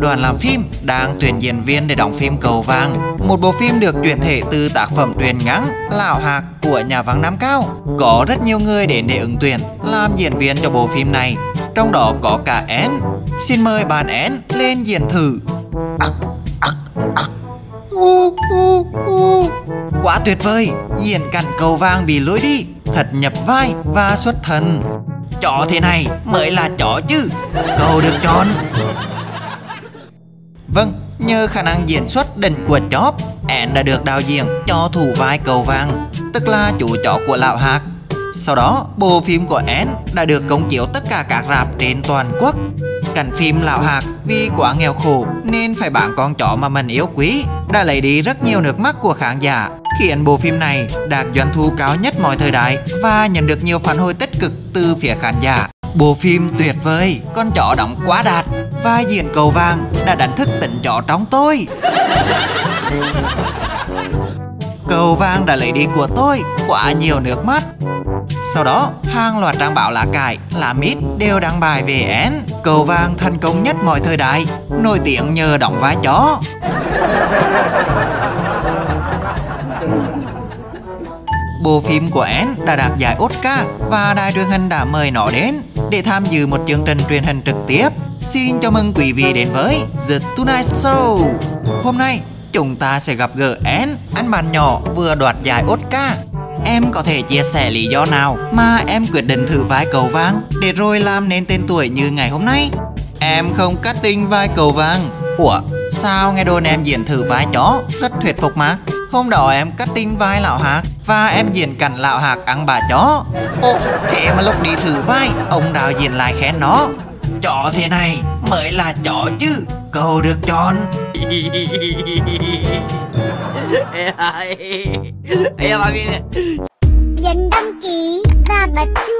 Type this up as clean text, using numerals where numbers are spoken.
đoàn làm phim đang tuyển diễn viên để đóng phim Cầu Vàng, một bộ phim được chuyển thể từ tác phẩm truyện ngắn Lão Hạc của nhà văn Nam Cao. Có rất nhiều người đến để ứng tuyển làm diễn viên cho bộ phim này, trong đó có cả én. Xin mời bạn én lên diễn thử. Quá tuyệt vời, diễn cảnh Cầu Vàng bị lối đi, thật nhập vai và xuất thần. Chó thế này mới là chó chứ, cậu được chọn. Vâng, nhờ khả năng diễn xuất đỉnh của chóp, én đã được đạo diễn cho thủ vai Cầu Vàng, tức là chú chó của Lão Hạc. Sau đó, bộ phim của én đã được công chiếu tất cả các rạp trên toàn quốc. Cảnh phim Lão Hạc vì quá nghèo khổ nên phải bán con chó mà mình yêu quý đã lấy đi rất nhiều nước mắt của khán giả, khiến bộ phim này đạt doanh thu cao nhất mọi thời đại và nhận được nhiều phản hồi tích cực từ phía khán giả. Bộ phim tuyệt vời, con chó đóng quá đạt, vai diễn Cầu Vàng đã đánh thức tính chó trong tôi. Cầu Vàng đã lấy đi của tôi quá nhiều nước mắt. Sau đó, hàng loạt trang báo lá cải, lá mít đều đăng bài về én, Cầu Vàng thành công nhất mọi thời đại, nổi tiếng nhờ đóng vai chó. Bộ phim của én đã đạt giải Oscar và đài truyền hình đã mời nó đến để tham dự một chương trình truyền hình trực tiếp. Xin chào mừng quý vị đến với The Tonight Show. Hôm nay, chúng ta sẽ gặp gỡ én, anh bạn nhỏ vừa đoạt giải Oscar. Em có thể chia sẻ lý do nào mà em quyết định thử vai Cầu Vàng để rồi làm nên tên tuổi như ngày hôm nay? Em không casting vai Cầu Vàng. Ủa, sao nghe đồn em diễn thử vai chó rất thuyết phục mà. Hôm đó em casting vai Lão Hạc và em diễn cảnh Lão Hạc ăn bà chó. Ồ, thế mà lúc đi thử vai, ông đạo diễn lại khen nó: chó thế này mới là chó chứ, cậu được chọn. Nhấn đăng ký và bật chuông.